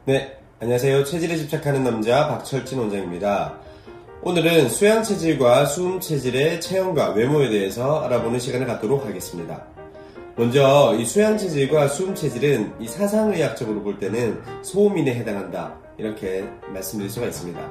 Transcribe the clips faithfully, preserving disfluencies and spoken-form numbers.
네, 안녕하세요. 체질에 집착하는 남자 박철진 원장입니다. 오늘은 수양 체질과 수음 체질의 체형과 외모에 대해서 알아보는 시간을 갖도록 하겠습니다. 먼저 이 수양 체질과 수음 체질은 이 사상의학적으로 볼 때는 소음인에 해당한다, 이렇게 말씀드릴 수가 있습니다.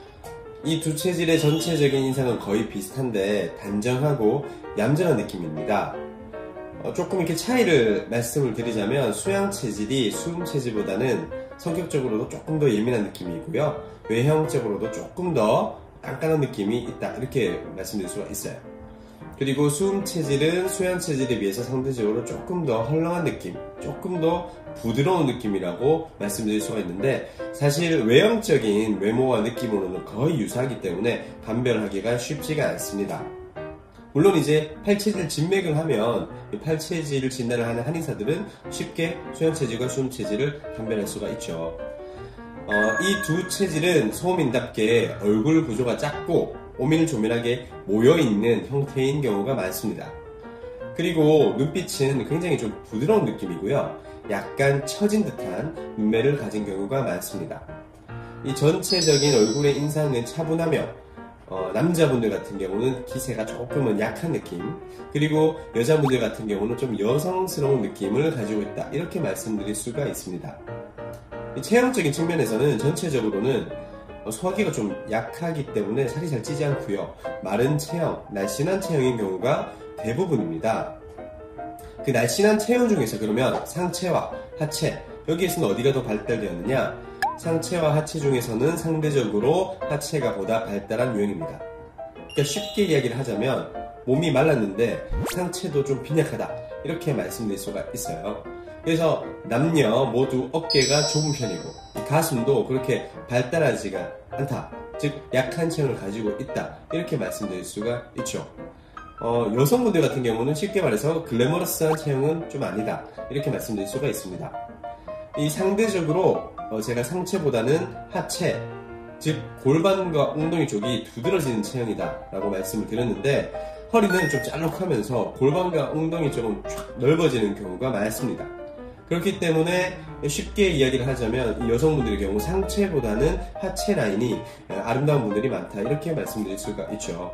이 두 체질의 전체적인 인상은 거의 비슷한데 단정하고 얌전한 느낌입니다. 어, 조금 이렇게 차이를 말씀을 드리자면 수양 체질이 수음 체질보다는 성격적으로도 조금 더 예민한 느낌이 있고요, 외형적으로도 조금 더 깐깐한 느낌이 있다, 이렇게 말씀드릴 수가 있어요. 그리고 수음 체질은 수양 체질에 비해서 상대적으로 조금 더 헐렁한 느낌, 조금 더 부드러운 느낌이라고 말씀드릴 수가 있는데, 사실 외형적인 외모와 느낌으로는 거의 유사하기 때문에 판별하기가 쉽지가 않습니다. 물론 이제 팔체질 진맥을 하면 팔체질 진단을 하는 한의사들은 쉽게 수양 체질과 수음 체질을 판별할 수가 있죠. 어, 이 두 체질은 소음인답게 얼굴 구조가 작고 오밀조밀하게 모여있는 형태인 경우가 많습니다. 그리고 눈빛은 굉장히 좀 부드러운 느낌이고요, 약간 처진 듯한 눈매를 가진 경우가 많습니다. 이 전체적인 얼굴의 인상은 차분하며 어, 남자분들 같은 경우는 기세가 조금은 약한 느낌, 그리고 여자분들 같은 경우는 좀 여성스러운 느낌을 가지고 있다, 이렇게 말씀드릴 수가 있습니다. 이 체형적인 측면에서는 전체적으로는 소화기가 좀 약하기 때문에 살이 잘 찌지 않고요, 마른 체형, 날씬한 체형인 경우가 대부분입니다. 그 날씬한 체형 중에서 그러면 상체와 하체, 여기에서는 어디가 더 발달되었느냐? 상체와 하체 중에서는 상대적으로 하체가 보다 발달한 유형입니다. 그러니까 쉽게 이야기를 하자면 몸이 말랐는데 상체도 좀 빈약하다, 이렇게 말씀드릴 수가 있어요. 그래서 남녀 모두 어깨가 좁은 편이고 가슴도 그렇게 발달하지가 않다, 즉 약한 체형을 가지고 있다, 이렇게 말씀드릴 수가 있죠. 어, 여성분들 같은 경우는 쉽게 말해서 글래머러스한 체형은 좀 아니다, 이렇게 말씀드릴 수가 있습니다. 이 상대적으로 어, 제가 상체보다는 하체, 즉 골반과 엉덩이 쪽이 두드러지는 체형이다 라고 말씀을 드렸는데, 허리는 좀 짤록하면서 골반과 엉덩이 쪽은 쫙 넓어지는 경우가 많습니다. 그렇기 때문에 쉽게 이야기를 하자면 이 여성분들의 경우 상체보다는 하체 라인이 아름다운 분들이 많다, 이렇게 말씀드릴 수가 있죠.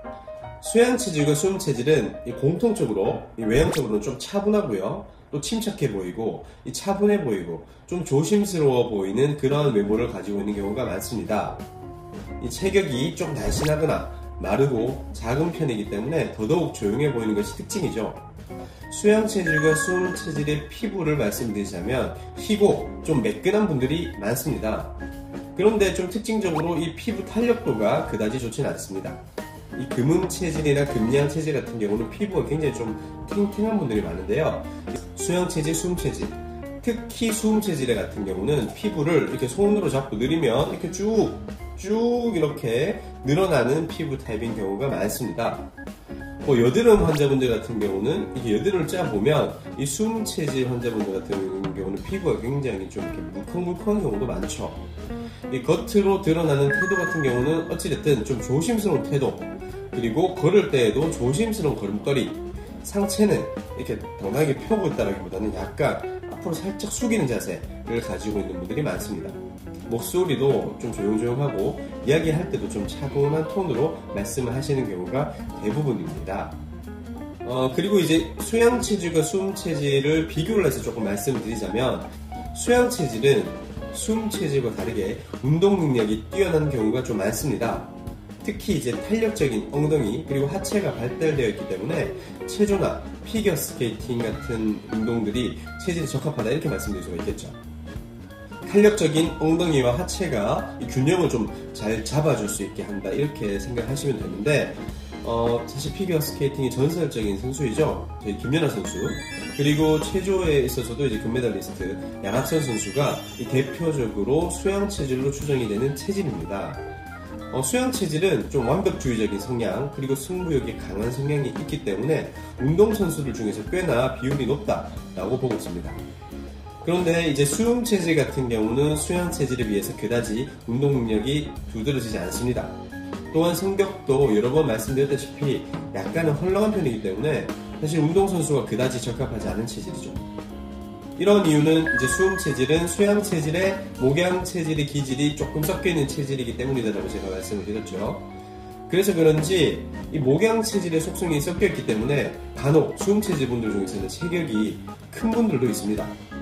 수양 체질과 수음 체질은 공통적으로 외형적으로는 좀 차분하고요, 또 침착해 보이고 이 차분해 보이고 좀 조심스러워 보이는 그런 외모를 가지고 있는 경우가 많습니다. 이 체격이 좀 날씬하거나 마르고 작은 편이기 때문에 더더욱 조용해 보이는 것이 특징이죠. 수양 체질과 수음 체질의 피부를 말씀드리자면 희고 좀 매끈한 분들이 많습니다. 그런데 좀 특징적으로 이 피부 탄력도가 그다지 좋지는 않습니다. 이 금음 체질이나 금양 체질 같은 경우는 피부가 굉장히 좀 탱탱한 분들이 많은데요, 수양 체질, 수음 체질, 특히 수음 체질 같은 경우는 피부를 이렇게 손으로 잡고 늘리면 이렇게 쭉 쭉 이렇게 늘어나는 피부 타입인 경우가 많습니다. 뭐 여드름 환자분들 같은 경우는 이게 여드름을 짜보면 이 수음 체질 환자분들 같은 경우는 피부가 굉장히 좀 이렇게 물컹물컹한 경우도 많죠. 이 겉으로 드러나는 태도 같은 경우는 어찌됐든 좀 조심스러운 태도, 그리고 걸을 때에도 조심스러운 걸음걸이, 상체는 이렇게 당당하게 펴고 있다기보다는 약간 앞으로 살짝 숙이는 자세를 가지고 있는 분들이 많습니다. 목소리도 좀 조용조용하고 이야기할 때도 좀 차분한 톤으로 말씀을 하시는 경우가 대부분입니다. 어, 그리고 이제 수양 체질과 수음 체질을 비교를 해서 조금 말씀을 드리자면, 수양 체질은 수음 체질과 다르게 운동 능력이 뛰어난 경우가 좀 많습니다. 특히 이제 탄력적인 엉덩이 그리고 하체가 발달되어 있기 때문에 체조나 피겨 스케이팅 같은 운동들이 체질에 적합하다, 이렇게 말씀드릴 수가 있겠죠. 탄력적인 엉덩이와 하체가 이 균형을 좀 잘 잡아줄 수 있게 한다, 이렇게 생각하시면 되는데, 어, 사실 피겨 스케이팅이 전설적인 선수이죠. 저희 김연아 선수, 그리고 체조에 있어서도 이제 금메달리스트 양학선 선수가 이 대표적으로 수양 체질로 추정이 되는 체질입니다. 어, 수양 체질은 좀 완벽주의적인 성향, 그리고 승부욕이 강한 성향이 있기 때문에 운동선수들 중에서 꽤나 비율이 높다라고 보고 있습니다. 그런데 이제 수음 체질 같은 경우는 수양 체질에 비해서 그다지 운동 능력이 두드러지지 않습니다. 또한 성격도 여러 번 말씀드렸다시피 약간은 헐렁한 편이기 때문에 사실 운동선수가 그다지 적합하지 않은 체질이죠. 이런 이유는 이제 수음 체질은 수양 체질에 목양 체질의 기질이 조금 섞여 있는 체질이기 때문이다라고 제가 말씀을 드렸죠. 그래서 그런지 이 목양 체질의 속성이 섞여 있기 때문에 간혹 수음 체질 분들 중에서는 체격이 큰 분들도 있습니다.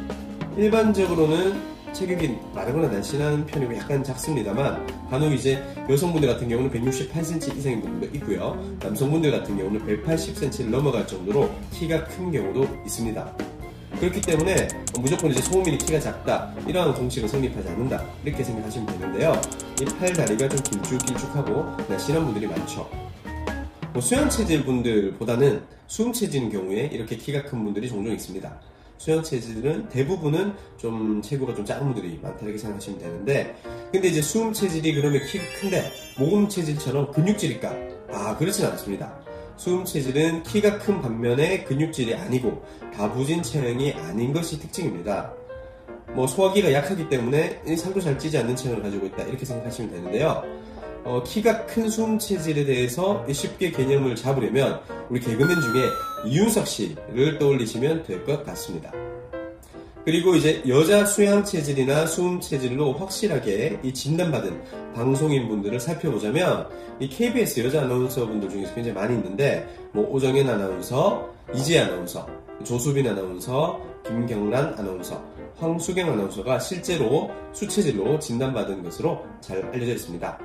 일반적으로는 체격이 마르거나 날씬한 편이고 약간 작습니다만 간혹 이제 여성분들 같은 경우는 백육십팔 센티미터 이상인 분들도 있고요. 남성분들 같은 경우는 백팔십 센티미터를 넘어갈 정도로 키가 큰 경우도 있습니다. 그렇기 때문에 무조건 이제 소음인이 키가 작다 이러한 공식은 성립하지 않는다 이렇게 생각하시면 되는데요. 이 팔 다리가 좀 길쭉길쭉하고 날씬한 분들이 많죠. 뭐 수양 체질 분들보다는 수음 체질인 경우에 이렇게 키가 큰 분들이 종종 있습니다. 수양 체질은 대부분은 좀 체구가 좀 작은 분들이 많다 이렇게 생각하시면 되는데, 근데 이제 수음 체질이 그러면 키가 큰데 모금 체질처럼 근육질일까? 아, 그렇진 않습니다. 수음 체질은 키가 큰 반면에 근육질이 아니고 다부진 체형이 아닌 것이 특징입니다. 뭐 소화기가 약하기 때문에 살도 잘 찌지 않는 체형을 가지고 있다 이렇게 생각하시면 되는데요. 어, 키가 큰 수음 체질에 대해서 쉽게 개념을 잡으려면 우리 개그맨 중에 이윤석 씨를 떠올리시면 될 것 같습니다. 그리고 이제 여자 수양 체질이나 수음 체질로 확실하게 이 진단받은 방송인 분들을 살펴보자면 이 케이비에스 여자 아나운서 분들 중에서 굉장히 많이 있는데, 뭐 오정현 아나운서, 이재 아나운서, 조수빈 아나운서, 김경란 아나운서, 황수경 아나운서가 실제로 수체질로 진단받은 것으로 잘 알려져 있습니다.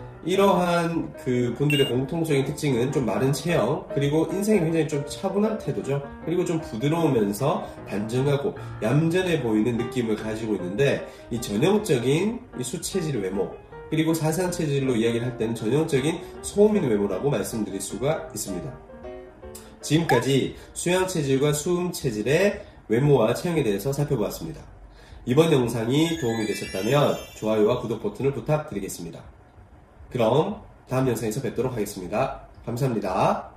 이러한 그 분들의 공통적인 특징은 좀 마른 체형, 그리고 인생이 굉장히 좀 차분한 태도죠. 그리고 좀 부드러우면서 단정하고 얌전해 보이는 느낌을 가지고 있는데, 이 전형적인 이 수체질 외모, 그리고 사상 체질로 이야기를 할 때는 전형적인 소음인 외모라고 말씀드릴 수가 있습니다. 지금까지 수양 체질과 수음 체질의 외모와 체형에 대해서 살펴보았습니다. 이번 영상이 도움이 되셨다면 좋아요와 구독 버튼을 부탁드리겠습니다. 그럼 다음 영상에서 뵙도록 하겠습니다. 감사합니다.